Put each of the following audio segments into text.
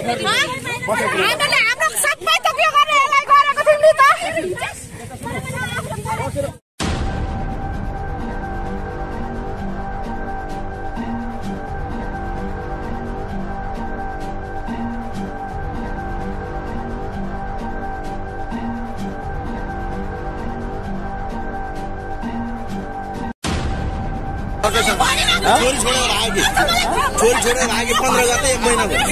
हाम्रो सबै त के गर्ने यसलाई गरेको थियौँ नि त। छोरी छोडेर आगे 15 गते 1 महिना भयो।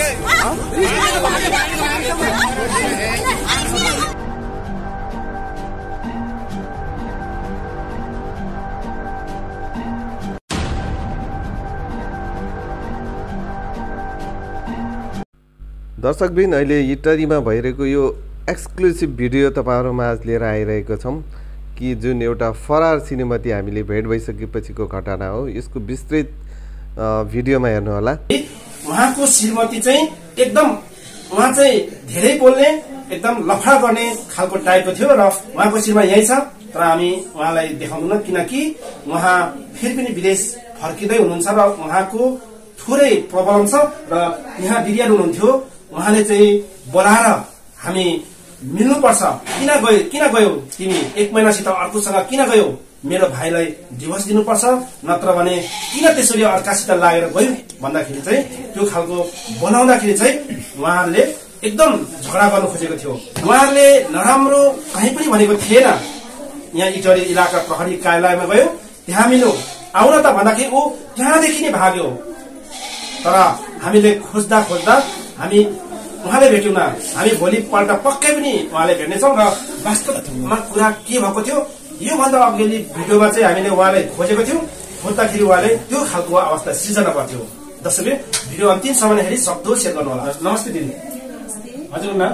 दर्शकबिन अहिले इटरीमा भइरहेको यो एक्सक्लुसिभ भिडियो तपाईहरु माझ लिएर आइरहेको छौं कि जुन एउटा फरार श्रीमती हामीले भेट भइसकेपछिको घटना हो। यसको विस्तृत भिडियोमा हेर्नु होला। उहाँको श्रीमती चाहिँ एकदम उहाँ चाहिँ धेरै बोल्ने एकदम लफडा गर्ने खालको टाइपको थियो र उहाँको श्रीमती यही छ, तर हामी उहाँलाई देखाउँदैनौं किनकि उहाँ फेरि पनि विदेश फर्किँदै हुनुहुन्छ र उहाँको थोरै प्रब्लम छ र यहाँ दिदीहरु हुनुहुन्थ्यो। उहाँले चाहिँ बोलाएर हामी मिल्नुपर्छ, किन गयौ तिमी 1 महिनासित अर्कोसँग किन गयौ, मेरो भाइलाई डिभोर्स दिनुपर्छ, नत्र भने किन त्यसरी अर्कासित लागेर गयौ भन्दाखेरि चाहिँ त्यो खालको बोलाउँदाखेरि चाहिँ उहाँहरूले एकदम झगडा गर्नु खोजेको थियो। उहाँहरूले नराम्रो कहीँ पनि भनेको थिएन। यहाँ इटरी इलाका प्रहरी कार्यालयमा गयो, त्यहाँ मिल्यो, आउन त भन्दाखेरि ऊ त्यहाँदेखि नै भाग्यो। तर हामीले खोज्दा हामी उहाँले भेट्यौं न। हामी भोलिपल्ट पक्कै पनि उहाँले भेट्नेछौँ र वास्तवमा कुरा के भएको थियो योभन्दा अघिल्लो भिडियोमा चाहिँ हामीले उहाँलाई खोजेको थियौं। खोज्दाखेरि उहाँले त्यो खालको अवस्था सृजना गर्थ्यो। दर्शकले भिडियो अन्तिमसम्म हेरी सक्दो सेयर गर्नु होला। नमस्ते दिदी। हजुर नाम?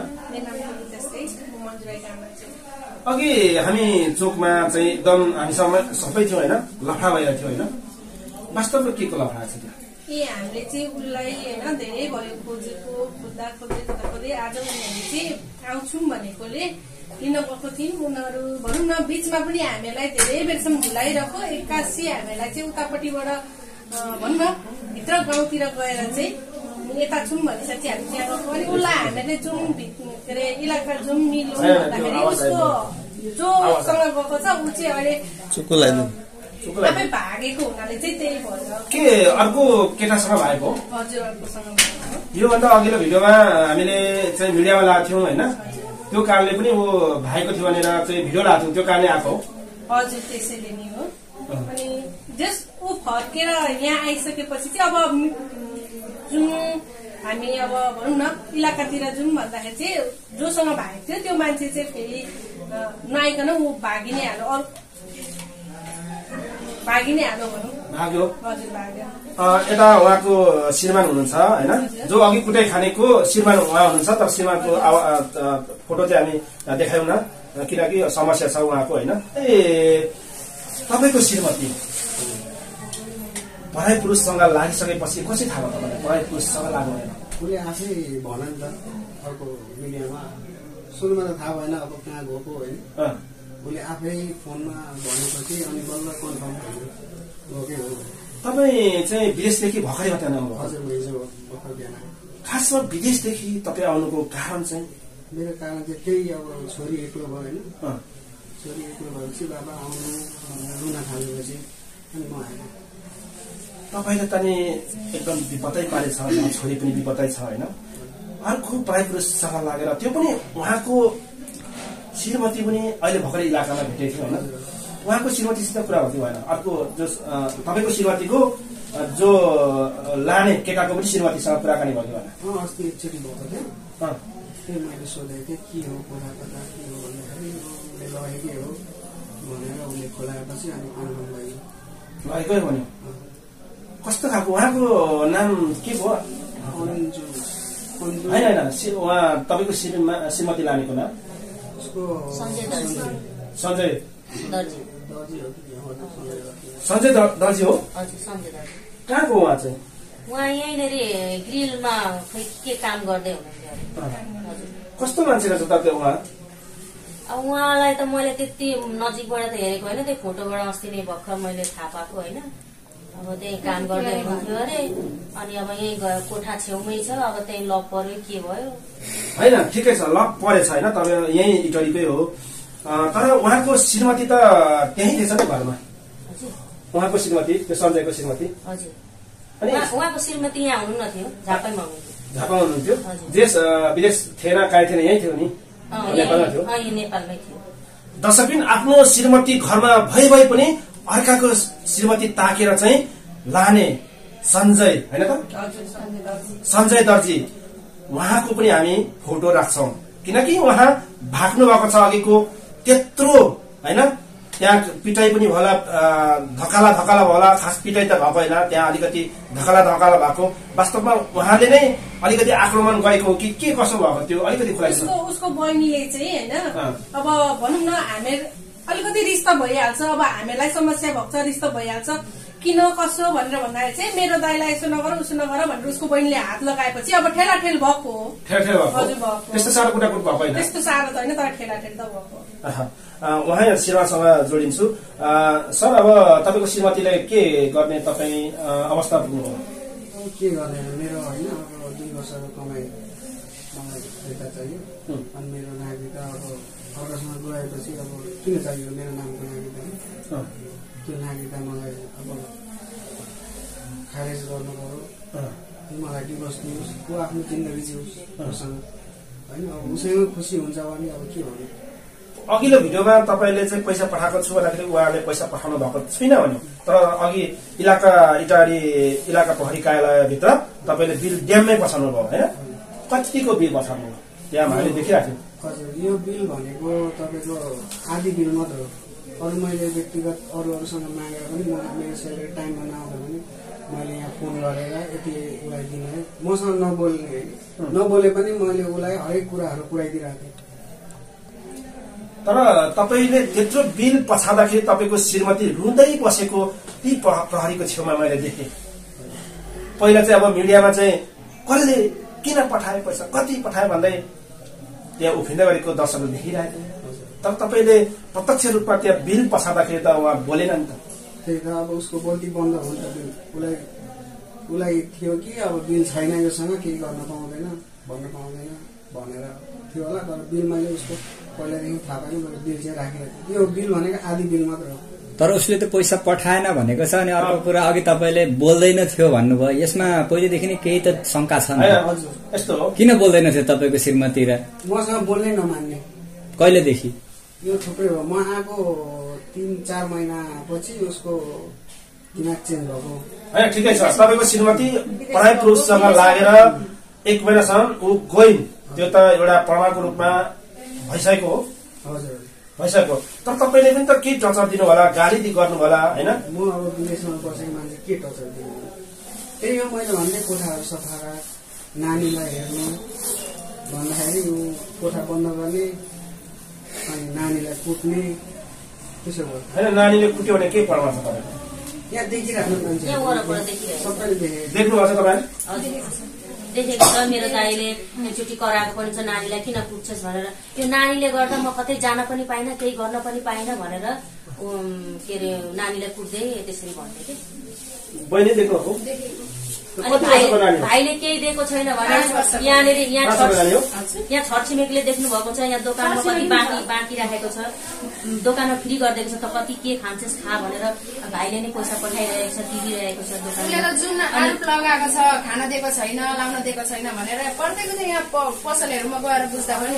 अघि हामी चोकमा चाहिँ एकदम हामीसँग सबै थियो होइन, लफडा भइरहेको थियो होइन, वास्तवमा के को लफडा छ त्यहाँ? हामीले चाहिँ उसलाई होइन धेरै भयो खोज्दै आज उनीहरूले चाहिँ आउँछौँ भनेकोले लिन गएको थियौँ। उनीहरू भनौँ न बिचमा पनि हामीलाई धेरै बेरसम्म झुलाइरहेको, 81 हामीलाई चाहिँ उतापट्टिबाट भनौँ न भित्र गाउँतिर गएर चाहिँ यता छौँ भनिसकेपछि हामी त्यहाँ गएको। अनि उसलाई हामीले जुन के अरे इलाका जुन मिल्यो भन्दाखेरि उसको जोसँग गएको छ ऊ चाहिँ अहिले आफै भागेको हुनाले चाहिँ त्यही भयो। के अर्को केटासँग भएको? हजुर अर्कोसँग भएको। योभन्दा अघिल्लो भिडियोमा हामीले चाहिँ मिडियामा ल्याएको थियौँ होइन, त्यो कारणले पनि ऊ भाइको थियो भनेर चाहिँ भिडियो ल्याएको थियौँ, त्यो कारणले आएको। हजुर त्यसैले नि हो। अनि जस ऊ फर्केर यहाँ आइसकेपछि चाहिँ अब जुन हामी अब भनौँ न इलाकातिर जुन भन्दाखेरि चाहिँ जोसँग भागेको थियो त्यो मान्छे चाहिँ फेरि नआइकन ऊ भागि नै हाल्यो भनौँ। भाग्यो? हजुर भाग्यो। यता उहाँको श्रीमान हुनुहुन्छ होइन, जो अघि कुटाइ खानेको श्रीमान उहाँ हुनुहुन्छ, तर श्रीमानको फोटो चाहिँ हामी देखायौँ न किनकि समस्या छ उहाँको होइन। तपाईँको श्रीमती पढाइ पुरुषसँग लागिसकेपछि कसरी थाहा भयो तपाईँलाई पढाइ पुरुषसँग लाग्नु भएन? उसले आफै भन नि त अर्को मिडियामा, सुरुमा त थाहा भएन अब कहाँ गएको होइन, उसले आफै फोनमा भनेपछि अनि बल्ल कन्फर्म गएकै हो। तपाईँ चाहिँ विदेशदेखि भर्खरै मात्रै आउनुभयो? हजुर हिजो भर्खर बिहान। खासमा विदेशदेखि तपाईँ आउनुको कारण चाहिँ? मेरो कारण चाहिँ त्यही अब छोरी एक्लो भयो होइन, छोरी एक्लो भएपछि बाबा आउनु रुन थालेपछि अनि म आएँ। तपाईँले त नि एकदम विपदै पारेछ, छोरी पनि विपदै छ होइन, अर्को पढाइ पुरुषसँग लागेर त्यो पनि उहाँको श्रीमती पनि अहिले भर्खरै इलाकामा भेटेको थियो होइन, उहाँको श्रीमतीसित कुरा भएको भएन? अर्को जो तपाईँको श्रीमतीको जो लाने केटाको पनि श्रीमतीसँग कुराकानी भएको भएन? अस्ति एकचोटि भएको थियो, त्यही मैले सोधेको थिएँ के हो कुरा कता के हो भन्दाखेरि उसले लगेकै हो भनेर उसले खोलाएपछि अनि कन्फर्म भयो। लगेकै भन्यो? कस्तो खालको उहाँको नाम के भयो? होइन उहाँ तपाईँको श्रीमती लानेको नाम? सञ्जय दर्जी हो? कहाँको उहाँ चाहिँ? उहाँ यहीँनिर ग्रिलमा के काम गर्दै हुनुहुन्थ्यो। कस्तो मान्छे रहेछ तपाईँ उहाँ? अब उहाँलाई त मैले त्यति नजिकबाट त हेरेको होइन, त्यो फोटोबाट अस्ति नै भर्खर मैले थाहा पाएको होइन। अब त्यही काम गर्दै हुनुहुन्थ्यो अरे अनि अब यही कोठा छेउमै छ अब त्यही लक पर्यो के भयो होइन ठिकै छ लक परेछ होइन तपाईँ यही इटरीकै हो तर उहाँको श्रीमती त त्यही थिएछ नि घरमा उहाँको श्रीमती त्यो सञ्जयको श्रीमती हजुर अनि उहाँको श्रीमती यहाँ हुनुहुन्न थियो झापामा हुनुहुन्थ्यो देश विदेश थिएन कहीँ थिएन यही थियो नि नेपालमा थियो नेपालमै थियो दर्शकबिन आफ्नो श्रीमती घरमा भए पनि अर्काको श्रीमती ताकेर चाहिँ लाने सञ्जय होइन त सञ्जय दर्जी उहाँको पनि हामी फोटो राख्छौं किनकि उहाँ भाग्नु भएको छ अघिको त्यत्रो होइन त्यहाँ पिटाई पनि होला धकाला होला खास पिटाई त भएको होइन त्यहाँ अलिकति धकाला भएको वास्तवमा उहाँले नै अलिकति आक्रमण गरेको हो कि के कसो भएको त्यो अलिकति खुलाइदिनु उसको बहिनीले चाहिँ होइन अब भनौँ न हामी अलिकति रिस्ता भइहाल्छ अब हामीलाई समस्या भएको छ रिस्ता भइहाल्छ किन कसो भनेर भन्दाखेरि चाहिँ मेरो दाइलाई यसो नगर उसो नगर भनेर उसको बहिनीले हात लगाएपछि अब ठेलाठेल भएको हो हजुर भएको त्यस्तो साह्रो कुटाकुट भएको होइन त्यस्तो साह्रो त होइन तर ठेलाठेल त भएको उहाँ श्रीमासँग जोडिन्छु सर अब तपाईँको श्रीमतीलाई के गर्ने तपाईँ अवस्था पुग्नुभयो के गर्ने मेरो होइन अब 2 वर्षको कमाइ मलाई फिर्ता चाहियो अनि मेरो नागरिकता अब अर्कासँग गएपछि अब किन चाहियो मेरो नामको नागरिकता त्यो नागरिकता मलाई अब खारेज गर्नु पर्यो मलाई डिभोर्स दिनुहोस् को आफ्नो जिन्दगी जियोस् उसँग होइन अब उसैमा खुसी हुन्छ भने अब के भन्नु अघिल्लो भिडियोमा तपाईँले चाहिँ पैसा पठाएको छु भन्दाखेरि उहाँले पैसा पठाउनु भएको छैन भन्यो तर अघि इटारी इलाका प्रहरी कार्यालयभित्र तपाईँले बिल ड्याममै पठाउनु भयो होइन कतिको बिल पठाउनु भयो त्यहाँ हामीले देखिरहेको थियौँ हजुर यो बिल भनेको तपाईँको आधी बिल मात्र हो अरू मैले व्यक्तिगत अरूसँग मागेर पनि मेरो सेलेरी टाइममा नआउँदा पनि मैले यहाँ फोन गरेर यति उसलाई दिने मसँग नबोल्ने नबोले पनि मैले उसलाई हरेक कुराहरू पुऱ्याइदिरहेको थिएँ तर तपाईँले त्यत्रो बिल पछाउँदाखेरि तपाईँको श्रीमती रुँदै बसेको ती प्रहरीको छेउमा मैले देखेँ पहिला चाहिँ अब मिडियामा चाहिँ कसले किन पठाए पैसा कति पठाए भन्दै त्यहाँ उफ्रिँदै गरेको दर्शकले देखिरहेको तर तपाईँले प्रत्यक्ष रूपमा त्यहाँ बिल पछाउँदाखेरि त उहाँ बोलेन नि त त्यही त अब उसको बोल्ती बन्द हुन्छ उसलाई थियो कि अब बिल छैन योसँग केही गर्न पाउँदैन भन्न पाउँदैन भनेर थियो होला तर बिल मैले उसको पहिलादेखि थाहा पाएन मैले बिल चाहिँ राखिरहेको यो बिल भनेको आधी बिल मात्र हो तर उसले त पैसा पठाएन भनेको छ अनि अर्को कुरा अघि तपाईँले बोल्दैन थियो भन्नुभयो यसमा पहिलेदेखि नै केही त शंका छ यस्तो हो किन बोल्दैन थियो तपाईँको श्रीमती र मसँग बोल्नै नमान्ने कहिलेदेखि यो थुप्रै हो म आएको 3-4 महिना पछि उसको दिमाग चेन्ज भएको होइन ठिकै छ तपाईँको श्रीमती पढाइ पुरुषसँग लागेर 1 महिनासम्म ऊ गइन् त्यो त एउटा प्रमाणको रूपमा भइसकेको हो हजुर भइसक्यो तर तपाईँले पनि त के टर्चर दिनु होला गाली गर्नु होला होइन म अब विदेशमा बसेको मान्छे के टर्चर दिनु त्यही हो मैले भन्ने कोठाहरू सफा नानीलाई हेर्नु भन्दाखेरि ऊ कोठा बन्द गर्ने अनि नानीलाई कुट्ने त्यसो भयो होइन नानीले कुट्यो भने के प्रमाण छ तपाईँको यहाँ देखिराख्नु मान्छे सबैले देख्नु भएको छ तपाईँले देखेको छ मेरो दाइले एकचोटि कराएको पनि छ नानीलाई किन कुट्छस् भनेर यो नानीले गर्दा म कतै जान पनि पाइन केही गर्न पनि पाइन भनेर के अरे नानीलाई कुट्दै त्यसरी भन्थे कि बहिनी देख्नु हो अनि भाइले केही दिएको छैन भने यहाँनिर यहाँ छरछिमेकीले देख्नु भएको छ यहाँ दोकानमा कति बाँकी राखेको छ दोकानमा फ्री गरिदिएको छ त कति के खान्छस् खा भनेर भाइले नै पैसा पठाइरहेको छ दिइरहेको छ दोकानमा जुन आरोप लगाएको छ खान दिएको छैन लाउन दिएको छैन भनेर प्रत्येक दिन यहाँ पसलहरूमा गएर बुझ्दा पनि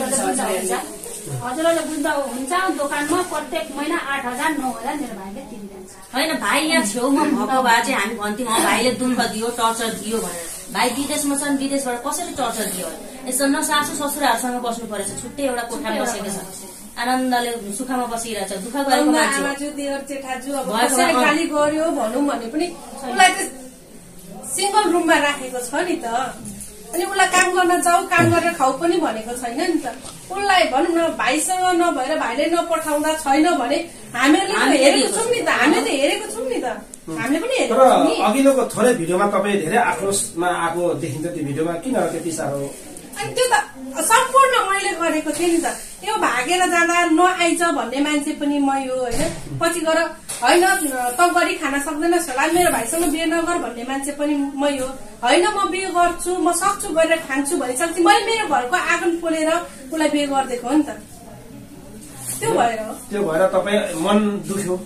हजुरहरूले बुझ्दा हुन्छ दोकानमा प्रत्येक महिना 8,000 9,000 मेरो भाइले तिरिरहन्छ होइन भाइ यहाँ छेउमा भएको भए चाहिँ हामी भन्थ्यौँ भाइले दुःख दियो टर्चर दियो भनेर भाइ विदेशमा छन् विदेशबाट कसरी टर्चर दियो यसो न सासू ससुराहरूसँग बस्नु परेछ छुट्टै एउटा कोठा बसेको छ आनन्दले सुखमा बसिरहेछ दुःख गरेको मान्छे देवर जेठाजु अब कसैले गाली गर्यो भनौँ भने पनि उसलाई त सिंगल रुममा राखेको छ नि त अनि उसलाई काम गर्न जाऊ काम गरेर खाऊ पनि भनेको छैन नि त उसलाई भनौँ न भाइसँग नभएर भाइले नपठाउँदा छैन भने हामीले हेरेको छौँ नि त हामीले त हेरेको छौँ नि त हामीले पनि हेरेको छौँ नि अघिल्लोको थोरै भिडियोमा तपाईँ धेरै आक्रोशमा आएको देखिन्छ त्यो भिडियोमा किन त्यति साह्रो अनि त्यो त सम्पूर्ण मैले गरेको थिएँ नि त यो भागेर जाँदा नआइज भन्ने मान्छे पनि मै हो होइन पछि गएर होइन त गरी खान सक्दैनस् होला मेरो भाइसँग बिहे नगर भन्ने मान्छे पनि मै हो होइन म बिहे गर्छु म सक्छु गरेर खान्छु भनिसक्छु मैले मेरो घरको आँगन पोलेर उसलाई बिहे गरिदिएको हो नि त त्यो भएर तपाईँ मन दुख्यो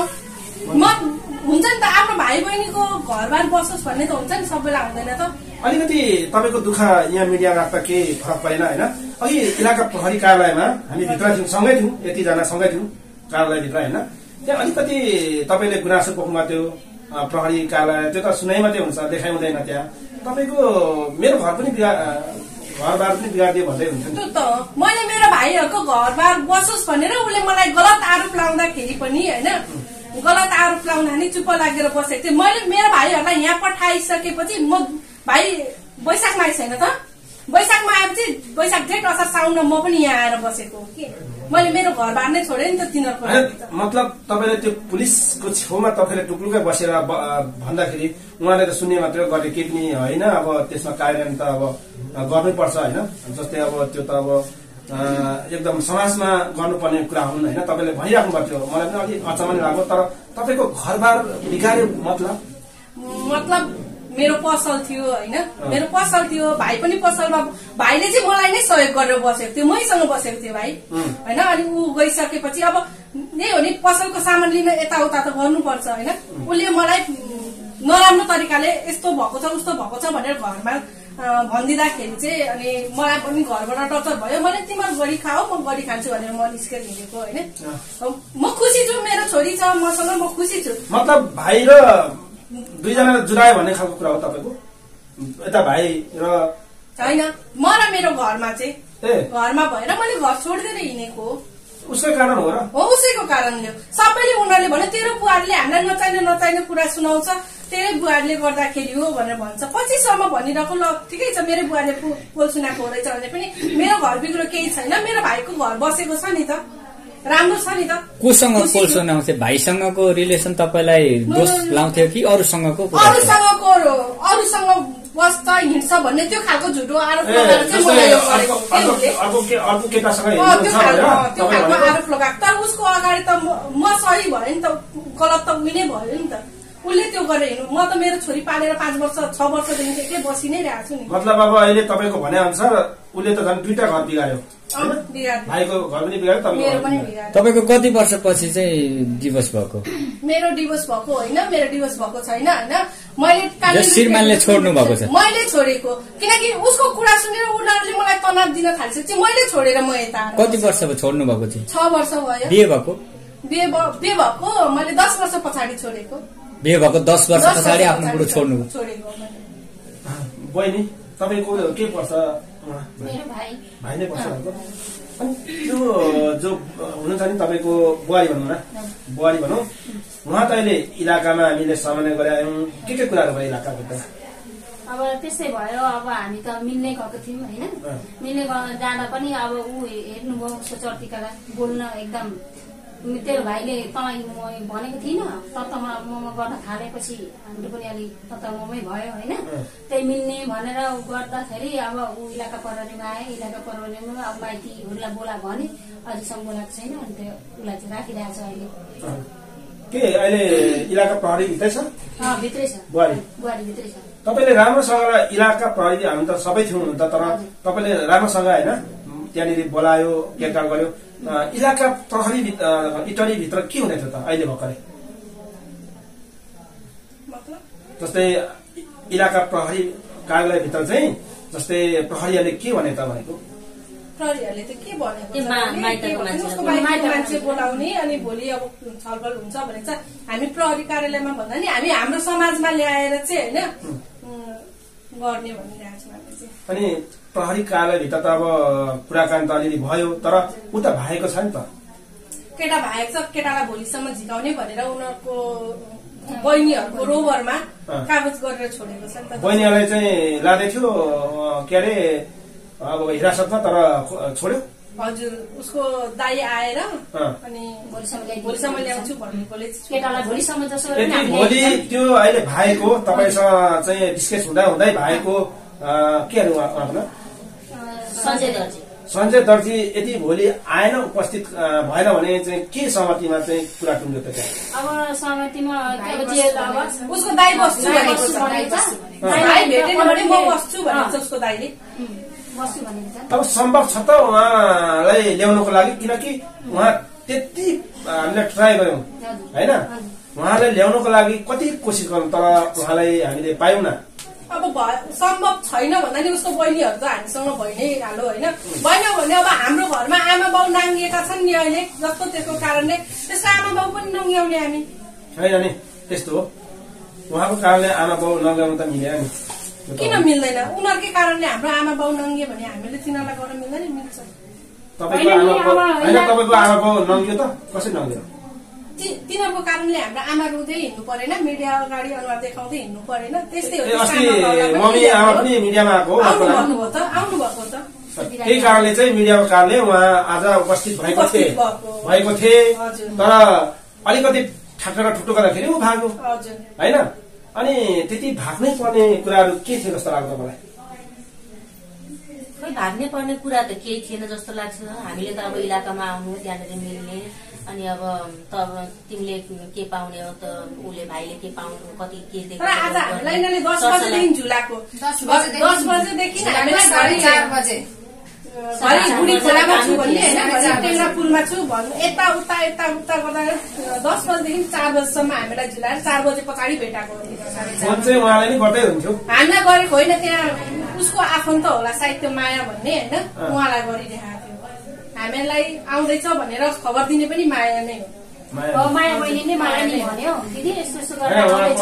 हुन्छ नि त आफ्नो भाइ बहिनीको घरबार बसोस् भन्ने त हुन्छ नि सबैलाई हुँदैन त अलिकति तपाईँको दुःख यहाँ मिडिया राख्दा केही फरक परेन होइन अघि इलाका प्रहरी कार्यालयमा हामी भित्र थियौँ सँगै थियौँ यतिजना सँगै थियौँ कार्यालयभित्र होइन त्यहाँ अलिकति तपाईँले गुनासो पोख्नुभएको थियो प्रहरी कार्यालय त्यो त सुनाइ मात्रै हुन्छ देखाइ हुँदैन त्यहाँ तपाईँको मेरो घर पनि घरबार पनि बिगारिदियो भन्दै हुन्छ त्यो त मैले मेरो भाइहरूको घरबार बसोस् भनेर उसले मलाई गलत आरोप लाउँदाखेरि पनि होइन गलत आरोप लाउँदा नि चुप्प लागेर बसेको थिएँ मैले मेरो भाइहरूलाई यहाँ पठाइसकेपछि म भाइ वैशाखमा आएछ छैन त वैशाखमा आएपछि वैशाख जेठ असार साउनमा म पनि यहाँ आएर बसेको हो कि मैले मेरो घरबार नै छोडेँ नि त तिनीहरूको मतलब तपाईँले त्यो पुलिसको छेउमा तपाईँले टुक्लुकै बसेर भन्दाखेरि उहाँले त सुन्ने मात्रै गरे केही पनि होइन अब त्यसमा कार्यान्वयन त अब गर्नै पर्छ होइन जस्तै अब त्यो त अब एकदम समाजमा गर्नुपर्ने कुरा हुन् होइन तपाईँले भनिराख्नु भएको थियो मलाई पनि अलिक अचम्म लाग्यो तर तपाईँको घरबार बिगार्यो मतलब मेरो पसल थियो होइन मेरो पसल थियो भाइ पनि पसलमा भाइले चाहिँ मलाई नै सहयोग गरेर बसेको थियो मैसँग बसेको थियो भाइ होइन अनि ऊ गइसकेपछि अब यही हो नि पसलको सामान लिन यताउता त गर्नुपर्छ होइन उसले मलाई नराम्रो तरिकाले यस्तो भएको छ उस्तो भएको छ भनेर घरमा भनिदिँदाखेरि चाहिँ अनि मलाई पनि घरबाट टर्चर भयो मैले तिमीहरू गरी खाऊ म गरी खान्छु भनेर म निस्केर हिँडेको होइन म खुसी छु मेरो छोरी छ मसँग म खुसी छु मतलब भाइ र दुईजना जुरायो भन्ने खालको कुरा हो तपाईँको यता भाइ र होइन म र मेरो घरमा चाहिँ घरमा भएर मैले घर छोडिदिएर हिँडेको उसकै कारण हो र हो उसैको कारणले हो सबैले उनीहरूले भने तेरो बुहारीले हामीलाई नचाहिने कुरा सुनाउँछ तेरै बुहारीले गर्दाखेरि हो भनेर भन्छ पछिसम्म भनिरहेको ल ठिकै छ मेरो बुहारीले पोल सुनाएको हो रहेछ भने पनि मेरो घर बिग्रो केही छैन मेरो भाइको घर बसेको छ नि त राम्रो छ नि त कोसँग पोल सुनाउँथ्यो भाइसँगको रिलेसन तपाईँलाई दोष लाउँथ्यो कि अरूसँगको अरूसँग बस्छ हिँड्छ भन्ने त्यो खालको झुटो आरोप लगाएर चाहिँ मलाई यो त्यो खालको आरोप लगाएको तर उसको अगाडि त म सही भयो नि त गलत त उही नै भयो नि त उसले त्यो गरेर हिँड्नु म त मेरो छोरी पालेर 5 वर्ष 6 वर्षदेखि एक्लै बसि नै रहेको छु नि मतलब अब अहिले तपाईँको भने अनुसार उसले त झन् 2टा घर बिगार्यो भाइको घर पनि बिगार्यो तपाईँको कति वर्षपछि चाहिँ डिभोर्स भएको मेरो डिभोर्स भएको होइन मेरो डिभोर्स भएको छैन होइन मैले श्रीमानले छोड्नु भएको छ मैले छोडेको किनकि उसको कुरा सुनेर उनीहरूले मलाई तनाव दिन थालिसकेपछि मैले छोडेर म यता कति वर्ष छोड्नु भएको थियो 6 वर्ष भयो बिहे भएको मैले 10 वर्ष पछाडि छोडेको बिहे भएको 10 वर्ष पछाडि आफ्नो बुढो छोड्नु बहिनी तपाईँको के पर्छ भाइ नै पर्छ अनि त्यो जो हुनुहुन्छ नि तपाईँको बुहारी भनौँ न बुहारी भनौँ उहाँ त अहिले इलाकामा हामीले सामान्य गरेर आयौँ के कुराहरू भयो इलाकाभित्र अब त्यसै भयो अब हामी त मिल्ने गएको थियौँ होइन मिल्ने जाँदा पनि अब ऊ हेर्नुभयो उसको चर्तिकालाई बोल्न एकदम तेरो भाइले तँलाई म भनेको थिइनँ तत्तमा गर्न थालेपछि हाम्रो पनि अलिक तत्तमै भयो होइन त्यही मिल्ने भनेर गर्दाखेरि अब ऊ इलाका प्रहरीमा आए इलाका प्रहरीमा अब माइतीहरूलाई बोला भने अझैसम्म बोलाएको छैन अनि त्यो उसलाई चाहिँ राखिरहेको छ अहिले के अहिले इलाका प्रहरी भित्रै छ भित्रै छ बुहारी भित्रै छ तपाईँले राम्रोसँग इलाका प्रहरी हामी त सबै थियौँ हुनु त तर तपाईँले राम्रोसँग होइन त्यहाँनिर बोलायो केटाल गर्यो इलाका प्रहरी इटली भित्र के हुँदै थियो त अहिले भर्खरै जस्तै इलाका प्रहरी कार्यालयभित्र चाहिँ जस्तै प्रहरीहरूले के भने त भनेको प्रहरीहरूले त के भनेको मान्छे बोलाउने अनि भोलि अब छलफल हुन्छ भने चाहिँ हामी प्रहरी कार्यालयमा भन्दा नि हामी हाम्रो समाजमा ल्याएर चाहिँ होइन गर्ने भनिरहेको छौँ हामी चाहिँ अनि प्रहरी कार्यालयभित्र त अब कुराकानी त अलिअलि भयो तर उता भाएको छ नि त केटा भाएको छ केटालाई भोलिसम्म झिकाउने भनेर उनीहरूको बहिनीहरूको रोभरमा कागज गरेर छोडेको छ नि त बहिनीहरूलाई चाहिँ लाँदै थियो के अरे अब हिरासतमा तर छोड्यो हजुर उसको दाइ आएर अनि भोलिसम्म ल्याउँछु भन्नुकोले केटालाई भोलिसम्म जसो भोलि त्यो अहिले भाएको तपाईँसँग चाहिँ डिस्कस हुँदै भाएको के अरे उहाँको सञ्जय दर्जी यदि भोलि आएन उपस्थित भएन भने चाहिँ के सहमतिमा चाहिँ कुरा टुङ्ग्यो त त्यहाँ? अब सहमतिमा उसको दाइ बस्छु भनेको छ। दाइ भेटेन भने म बस्छु भनेको छ उसको दाइले। बस्छु भनेको छ। अब सम्भव छ त उहाँलाई ल्याउनको लागि, किनकि उहाँ त्यति हामीले ट्राई गर्यौं होइन, उहाँलाई ल्याउनको लागि कति कोसिस गर्यौं तर उहाँलाई हामीले पायौं न। अब सम्भव छैन भन्दा नि उसको बहिनीहरू त हामीसँग भइ नै हाल्यो होइन। भएन भने अब हाम्रो घरमा आमा बाउ नाङ्गिएका छन् नि अहिले जस्तो त्यसको कारणले त्यसको आमा बाउ पनि नङ्ग्याउने हामी छैन नि। त्यस्तो हो, उहाँको कारणले आमा बाउ नङ्ग्याउनु त मिलेन नि। किन मिल्दैन? उनीहरूकै कारणले हाम्रो आमा बाउ नङ्गियो भने हामीले तिनीहरूलाई गर्न मिल्दैन? मिल्छ। तपाईँको आमा बाउ नङ्ग्यो त कसरी नङ्ग्यो? तिनीहरूको कारणले हाम्रो आमा रुँदै हिँड्नु परेन, मिडिया अगाडि अनुहार देखाउँदै हिँड्नु परेन। त्यस्तै हो। अस्ति मम्मी आमा पनि मिडियामा आएको हो, आउनु भएको त त्यही कारणले चाहिँ मिडियाको कारणले उहाँ आज उपस्थित भएको थिए। तर अलिकति ठाक्टर ठुटो गर्दाखेरि ऊ भाग्यो होइन। अनि त्यति भाग्नै पर्ने कुराहरू के थियो जस्तो लाग्छ मलाई? खोइ भाग्नै पर्ने कुरा त केही थिएन जस्तो लाग्छ। हामीले त अब इलाकामा आउनु त्यहाँनिर मिल्ने, अनि अब त तिमीले के पाउने हो त, उसले भाइले के पाउनु कति के देख्छ। आज हामीलाई यिनीहरूले 10 बजेदेखि झुलाएको, 10 बजेदेखि हामीलाई 4:30 बजे बुढी खोलामा छु भन्ने होइन, टेङ्ग्रा पुलमा छु भन्नु यता उता गर्दा 10 बजेदेखि 4 बजेसम्म हामीलाई झुलाएर 4 बजे पछाडि भेटाएको। हामीलाई गरेको होइन, त्यहाँ उसको आफन्त होला सायद त्यो माया भन्ने होइन, उहाँलाई गरिरहेको थियो। हामीलाई आउँदैछ भनेर खबर दिने पनि माया नै हो। माया बहिनी नै मलाई नि भन्यो दिदी यस्तो यस्तो गरेर आउँदैछ।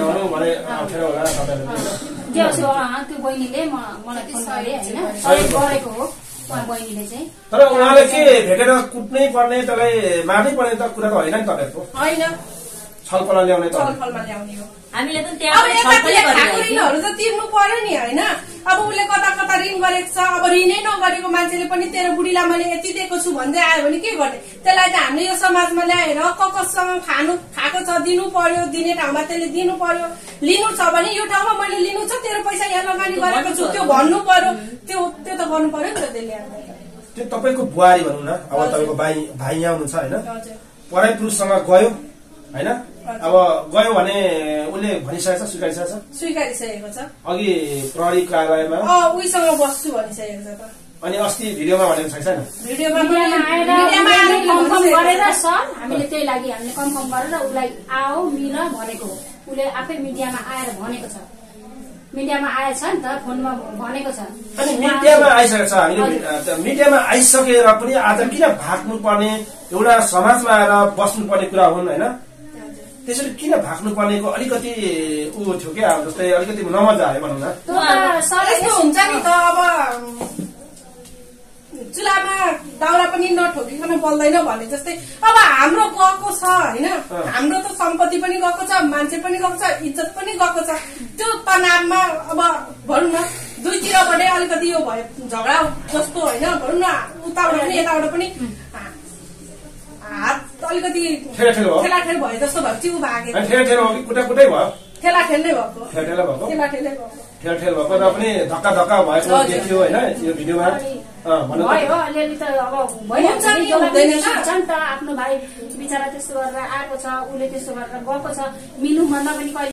त्यो बहिनीले मलाई फोन गरे होइन, गरेको हो बहिनीले चाहिँ। तर उहाँले के भेटेर कुट्नै पर्ने, त्यसलाई मार्नै पर्ने त कुरा त होइन नि तपाईँहरूको? होइन, छलफलमा ल्याउने त छलफलमा ल्याउने हो। हामीले पनि त्यहाँ ऋणहरू त तिर्नु पर्यो नि होइन। अब उसले कता कता ऋण गरेको छ, अब ऋणै नगरेको मान्छेले पनि तेरो बुढीलाई मैले यति दिएको छु भन्दै आयो भने के गर्ने? त्यसलाई त हामीले यो समाजमा ल्याएर कससँग खाएको छ दिनु पर्यो, दिने ठाउँमा त्यसले दिनु पर्यो। लिनु छ भने यो ठाउँमा मैले लिनु छ, तेरो पैसा यहाँ लगानी गरेको छु त्यो भन्नु पर्यो। त्यो त गर्नु पर्यो नि त त्यसले। त्यो तपाईँको बुहारी भनौँ न, अब तपाईँको भाइ यहाँ हुनुहुन्छ होइन, पराई पुरुषसँग गयो होइन, अब गयो भने उसले भनिसकेको छ, स्वीकारिसकेको छ। अघि प्रहरी कार्यालयमा उहीसँग बस्छु भनिसकेको छ त। अनि अस्ति भिडियोमा भनेको छैन? भिडियोमा कन्फर्म गरेर सर हामीले त्यही लागि हामीले कन्फर्म गरेर उसलाई आओ मिल भनेको हो। उसले आफै मिडियामा आएर भनेको छ, मिडियामा आएछ नि त, फोनमा भनेको छ। अनि मिडियामा आइसकेको छ, हामीले मिडियामा आइसकेर पनि आज किन भाग्नु पर्ने? एउटा समाजमा आएर बस्नु पर्ने कुरा हुन् होइन, त्यसरी किन भाग्नु पर्नेको अलिकति ऊ थियो क्या, जस्तै अलिकति नमजा आयो भनौँ न। यस्तो हुन्छ नि त, अब चुलामा दाउरा पनि नठोकिकन बल्दैन भने जस्तै अब हाम्रो गएको छ होइन, हाम्रो त सम्पत्ति पनि गएको छ, मान्छे पनि गएको छ, इज्जत पनि गएको छ। त्यो तनावमा अब भनौँ न दुईतिरबाटै अलिकति यो भयो झगडा जस्तो होइन, भनौँ न उताबाट पनि यताबाट पनि हात अलिकति ठेलाठेल भयो जस्तो भएको थियो। भागेको कुटाकुटै भयो, ठेलाठेल नै भएको, ठेलठेल भएको र पनि धक्का भएको देखियो होइन यो भिडियोमा। भयो अलिअलि त अब भइहाल्छ नि त, आफ्नो भाइ बिचरा त्यस्तो गरेर आएको छ, उसले त्यस्तो गरेर गएको छ, मिल्नु भन्दा पनि